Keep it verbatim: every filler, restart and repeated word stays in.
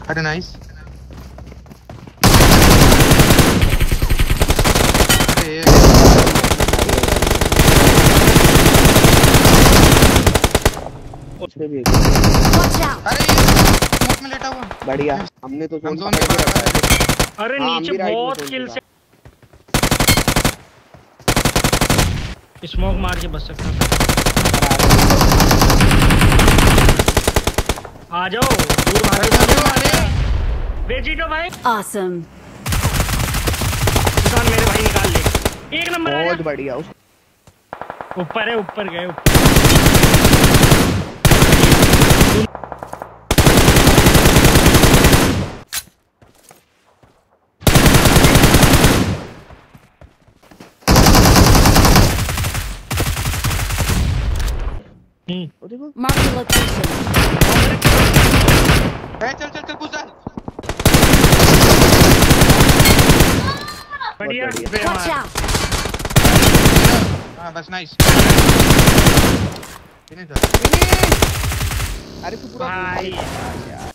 अरे नाइस। उसमें भी अरे स्मोक में लेटा हुआ। बढ़िया, हमने तो हम जोन के बाहर आ रहे हैं। अरे हाँ, नीचे बहुत किल से स्मोक मार के बच सकता था। आ जाओ दूर भागे। वेजिटो भाई ऑसम। सुल्तान मेरे भाई निकाल ले। एक नंबर आया। बहुत बढ़िया। ऊपर है, ऊपर गए ऊपर। हम्म देखो मार्क द लोकेशन। चल चल चल घुस जा। बढ़िया। Watch out. हाँ बस नाइस। अरे तू पूरा भाई यार